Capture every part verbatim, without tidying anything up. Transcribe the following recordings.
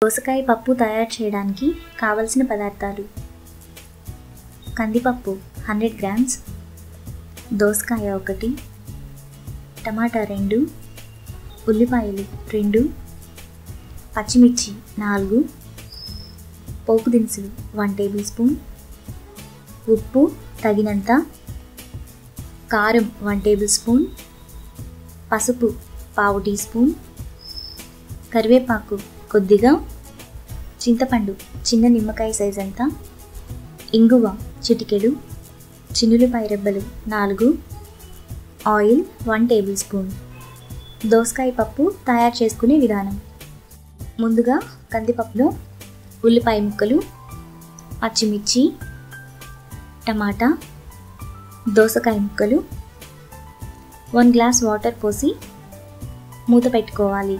దోసకాయ పప్పు తయారు చేయడానికి కావలసిన పదార్థాలు: కందిపప్పు హండ్రెడ్ గ్రామ్స్, దోసకాయ ఒకటి, టమాటా రెండు, ఉల్లిపాయలు రెండు, పచ్చిమిర్చి నాలుగు, పోపు దినుసులు వన్ టేబుల్ స్పూన్, ఉప్పు తగినంత, కారం వన్ టేబుల్ స్పూన్, పసుపు పావు టీ స్పూన్, కరివేపాకు కొద్దిగా, చింతపండు చిన్న నిమ్మకాయ సైజ్ అంత, ఇంగువ చిటికెడు, చిన్నులపాయ రెబ్బలు నాలుగు, ఆయిల్ వన్ టేబుల్ స్పూన్. దోసకాయ పప్పు తయారు చేసుకునే విధానం: ముందుగా కందిపప్పులో ఉల్లిపాయ ముక్కలు, పచ్చిమిర్చి, టమాటా, దోసకాయ ముక్కలు, వన్ గ్లాస్ వాటర్ పోసి మూత పెట్టుకోవాలి.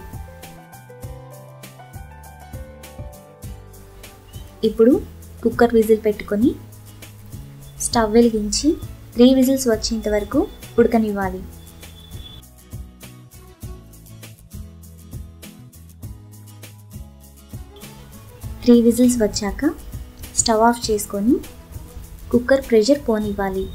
ఇప్పుడు కుక్కర్ విజిల్ పెట్టుకొని స్టవ్ వెలిగించి త్రీ విజిల్స్ వచ్చేంత వరకు ఉడకనివ్వాలి. త్రీ విజిల్స్ వచ్చాక స్టవ్ ఆఫ్ చేసుకొని కుక్కర్ ప్రెషర్ పోనివ్వాలి.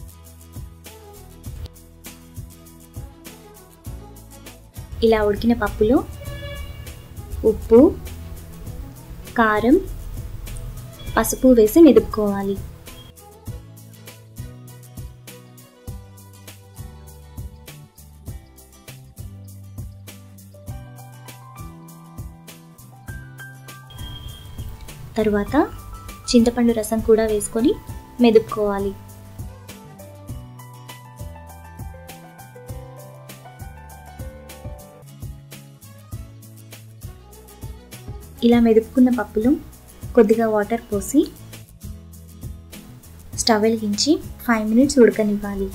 ఇలా ఉడికిన పప్పులో ఉప్పు, కారం, పసుపు వేసి మెదుపుకోవాలి. తరువాత చింతపండు రసం కూడా వేసుకొని మెదుపుకోవాలి. ఇలా మెదుపుకున్న పప్పులో కొద్దిగా వాటర్ పోసి స్టవ్ వెలిగించి ఫైవ్ మినిట్స్ ఉడకనివ్వాలి.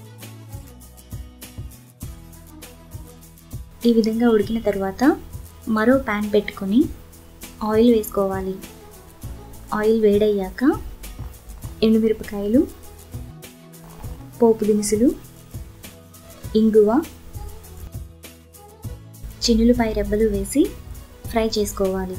ఈ విధంగా ఉడికిన తర్వాత మరో ప్యాన్ పెట్టుకొని ఆయిల్ వేసుకోవాలి. ఆయిల్ వేడయ్యాక ఎండుమిరపకాయలు, పోపు దినుసులు, ఇంగువ, చిన్నులపాయ రెబ్బలు వేసి ఫ్రై చేసుకోవాలి.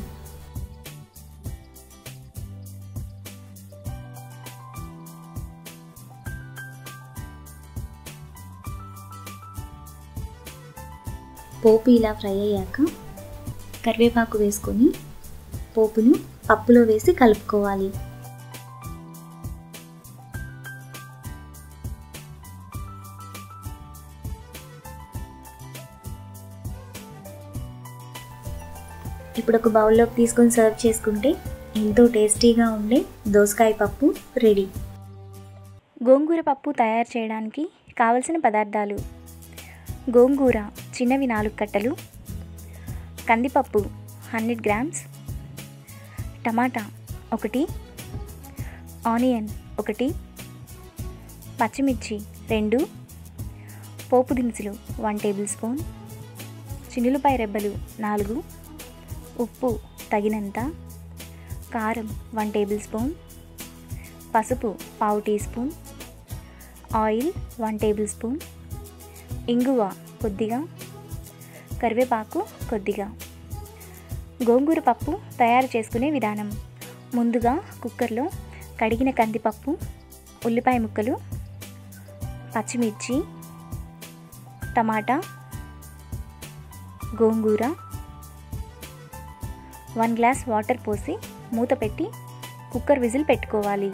పోపు ఇలా ఫ్రై అయ్యాక కరివేపాకు వేసుకొని పోపును పప్పులో వేసి కలుపుకోవాలి. ఇప్పుడు ఒక బౌల్లోకి తీసుకొని సర్వ్ చేసుకుంటే ఎంతో టేస్టీగా ఉండే దోసకాయ పప్పు రెడీ. గోంగూర పప్పు తయారు చేయడానికి కావలసిన పదార్థాలు: గోంగూర చిన్నవి నాలుగు కట్టలు, కందిపప్పు హండ్రెడ్ గ్రామ్స్, టమాటా ఒకటి, ఆనియన్ ఒకటి, పచ్చిమిర్చి రెండు, పోపు దినుసులు వన్ టేబుల్ స్పూన్, చిన్నులపాయ రెబ్బలు నాలుగు, ఉప్పు తగినంత, కారం వన్ టేబుల్ స్పూన్, పసుపు పావు teaspoon, oil one tablespoon, ఇంగువ కొద్దిగా, కరివేపాకు కొద్దిగా. గోంగూర పప్పు తయారు చేసుకునే విధానం: ముందుగా కుక్కర్లో కడిగిన కందిపప్పు, ఉల్లిపాయ ముక్కలు, పచ్చిమిర్చి, టమాటా, గోంగూర, వన్ గ్లాస్ వాటర్ పోసి మూత పెట్టి కుక్కర్ విజిల్ పెట్టుకోవాలి.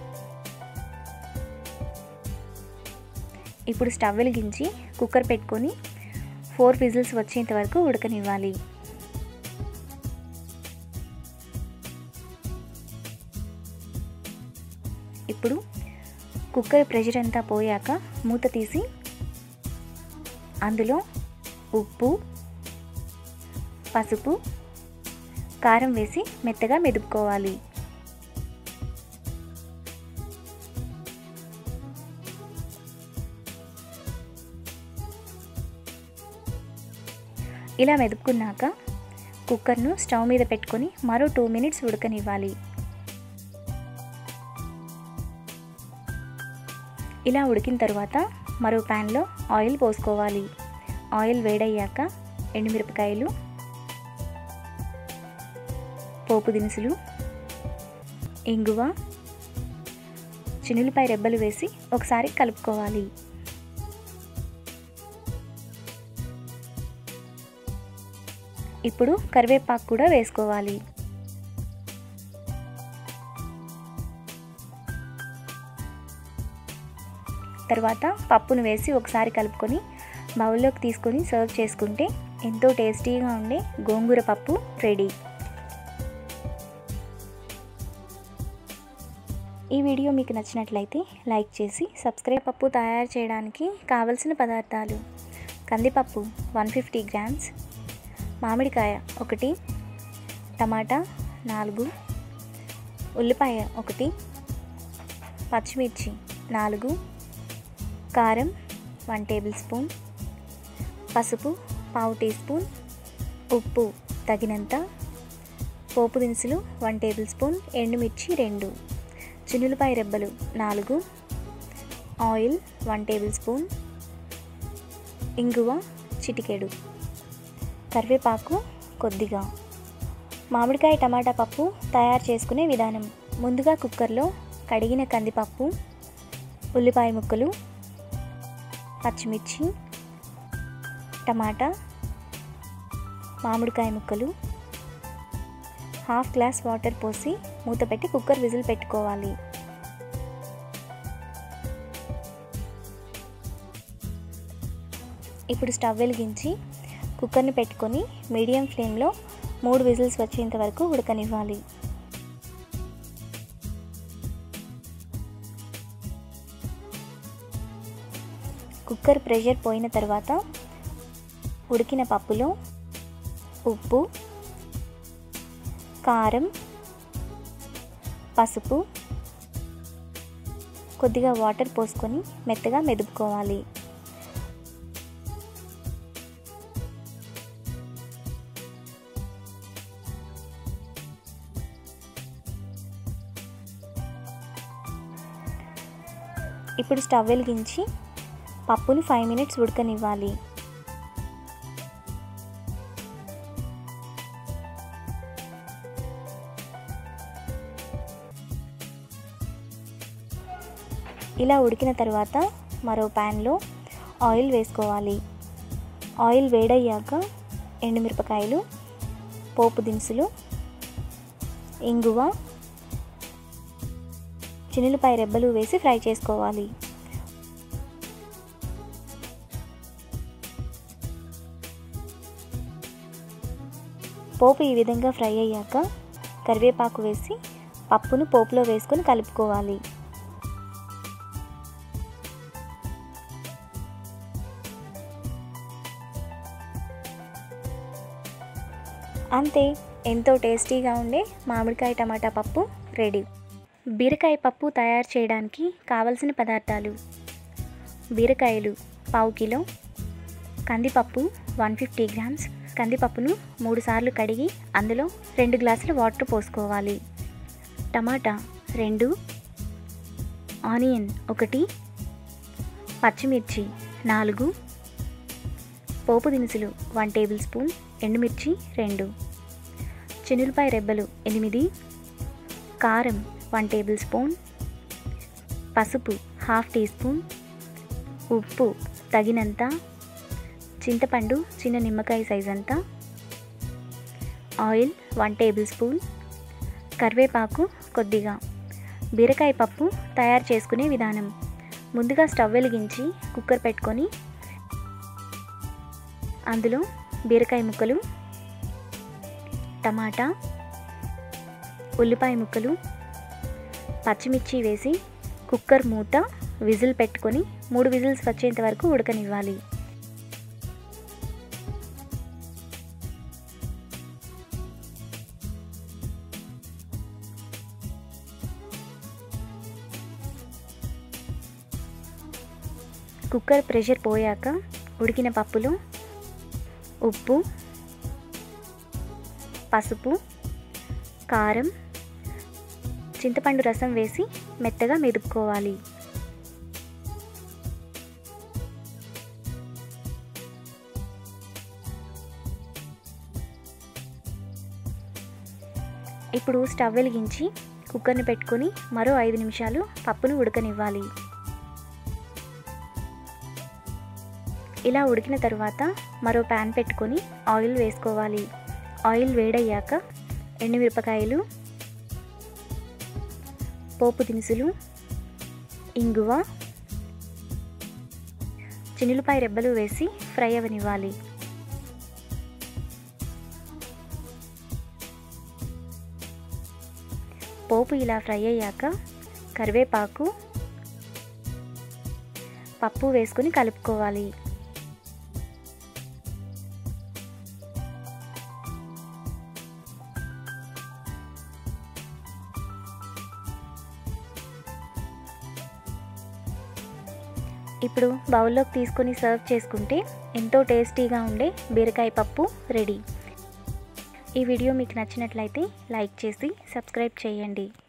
ఇప్పుడు స్టవ్ వెలిగించి కుక్కర్ పెట్టుకొని ఫోర్ విజిల్స్ వచ్చేంత వరకు ఉడకనివ్వాలి. ఇప్పుడు కుక్కర్ ప్రెషర్ అంతా పోయాక మూత తీసి అందులో ఉప్పు, పసుపు, కారం వేసి మెత్తగా మెదుపుకోవాలి. ఇలా మెదుపుకున్నాక కుక్కర్ను స్టవ్ మీద పెట్టుకొని మరో టూ మినిట్స్ ఉడకనివ్వాలి. ఇలా ఉడికిన తర్వాత మరో ప్యాన్లో ఆయిల్ పోసుకోవాలి. ఆయిల్ వేడయ్యాక ఎండుమిరపకాయలు, పోపు దినుసులు, ఇంగువ, చిన్నులపై రెబ్బలు వేసి ఒకసారి కలుపుకోవాలి. ఇప్పుడు కరివేపాకు కూడా వేసుకోవాలి. తర్వాత పప్పును వేసి ఒకసారి కలుపుకొని బౌల్లోకి తీసుకొని సర్వ్ చేసుకుంటే ఎంతో టేస్టీగా ఉండే గోంగూర పప్పు రెడీ. ఈ వీడియో మీకు నచ్చినట్లయితే లైక్ చేసి సబ్స్క్రైబ్. పప్పు తయారు చేయడానికి కావలసిన పదార్థాలు: కందిపప్పు వన్ ఫిఫ్టీ గ్రామ్స్, మామిడికాయ ఒకటి, టమాటా నాలుగు, ఉల్లిపాయ ఒకటి, పచ్చిమిర్చి నాలుగు, కారం వన్ టేబుల్ స్పూన్, పసుపు పావు టీ స్పూన్, ఉప్పు తగినంత, పోపు దినుసులు వన్ టేబుల్ స్పూన్, ఎండుమిర్చి రెండు, చిన్నులపాయ రెబ్బలు నాలుగు, ఆయిల్ వన్ టేబుల్ స్పూన్, ఇంగువ చిటికెడు, కరివేపాకు కొద్దిగా. మామిడికాయ టమాటా పప్పు తయారు చేసుకునే విధానం: ముందుగా కుక్కర్లో కడిగిన కందిపప్పు, ఉల్లిపాయ ముక్కలు, పచ్చిమిర్చి, టమాటా, మామిడికాయ ముక్కలు, హాఫ్ గ్లాస్ వాటర్ పోసి మూత పెట్టి కుక్కర్ విజిల్ పెట్టుకోవాలి. ఇప్పుడు స్టవ్ వెలిగించి కుక్కర్ని పెట్టుకొని మీడియం ఫ్లేమ్లో మూడు విజిల్స్ వచ్చేంత వరకు ఉడకనివ్వాలి. కుక్కర్ ప్రెషర్ పోయిన తర్వాత ఉడికిన పప్పులో ఉప్పు, కారం, పసుపు, కొద్దిగా వాటర్ పోసుకొని మెత్తగా మెదుపుకోవాలి. ఇప్పుడు స్టవ్ వెలిగించి పప్పును ఫైవ్ మినిట్స్ ఉడకనివ్వాలి. ఇలా ఉడికిన తర్వాత మరో ప్యాన్లో ఆయిల్ వేసుకోవాలి. ఆయిల్ వేడయ్యాక ఎండుమిరపకాయలు, పోపు దినుసులు, ఇంగువ, చిన్నులపాయ రెబ్బలు వేసి ఫ్రై చేసుకోవాలి. పోపు ఈ విధంగా ఫ్రై అయ్యాక కరివేపాకు వేసి పప్పును పోపులో వేసుకొని కలుపుకోవాలి. అంతే, ఎంతో టేస్టీగా ఉండే మామిడికాయ టమాటా పప్పు రెడీ. బీరకాయ పప్పు తయారు చేయడానికి కావలసిన పదార్థాలు: బీరకాయలు పావు కిలో, కందిపప్పు వన్ ఫిఫ్టీ గ్రామ్స్. కందిపప్పును మూడు సార్లు కడిగి అందులో రెండు గ్లాసుల వాటర్ పోసుకోవాలి. టమాటా రెండు, ఆనియన్ ఒకటి, పచ్చిమిర్చి నాలుగు, పోపు దినుసులు వన్ టేబుల్ స్పూన్, ఎండుమిర్చి రెండు, చిన్నులపాయ రెబ్బలు ఎనిమిది, కారం వన్ టేబుల్ స్పూన్, పసుపు హాఫ్ టీ స్పూన్, ఉప్పు తగినంత, చింతపండు చిన్న నిమ్మకాయ సైజ్ అంతా, ఆయిల్ వన్ టేబుల్ స్పూన్, కరివేపాకు కొద్దిగా. బీరకాయ పప్పు తయారు చేసుకునే విధానం: ముందుగా స్టవ్ వెలిగించి కుక్కర్ పెట్టుకొని అందులో బీరకాయ ముక్కలు, టమాటా, ఉల్లిపాయ ముక్కలు, పచ్చిమిర్చి వేసి కుక్కర్ మూత విజిల్ పెట్టుకొని మూడు విజిల్స్ వచ్చేంత వరకు ఉడకనివ్వాలి. కుక్కర్ ప్రెషర్ పోయాక ఉడికిన పప్పులో ఉప్పు, పసుపు, కారం, చింతపండు రసం వేసి మెత్తగా మెదుపుకోవాలి. ఇప్పుడు స్టవ్ వెలిగించి కుక్కర్ని పెట్టుకొని మరో ఐదు నిమిషాలు పప్పును ఉడకనివ్వాలి. ఇలా ఉడికిన తర్వాత మరో ప్యాన్ పెట్టుకొని ఆయిల్ వేసుకోవాలి. ఆయిల్ వేడయ్యాక ఎండుమిరపకాయలు, పోపు దినుసులు, ఇంగువ, చిన్నులపాయ రెబ్బలు వేసి ఫ్రై అవనివ్వాలి. పోపు ఇలా ఫ్రై అయ్యాక కరివేపాకు, పప్పు వేసుకొని కలుపుకోవాలి. ఇప్పుడు బౌల్లోకి తీసుకొని సర్వ్ చేసుకుంటే ఎంతో టేస్టీగా ఉండే బీరకాయ పప్పు రెడీ. ఈ వీడియో మీకు నచ్చినట్లయితే లైక్ చేసి సబ్స్క్రైబ్ చేయండి.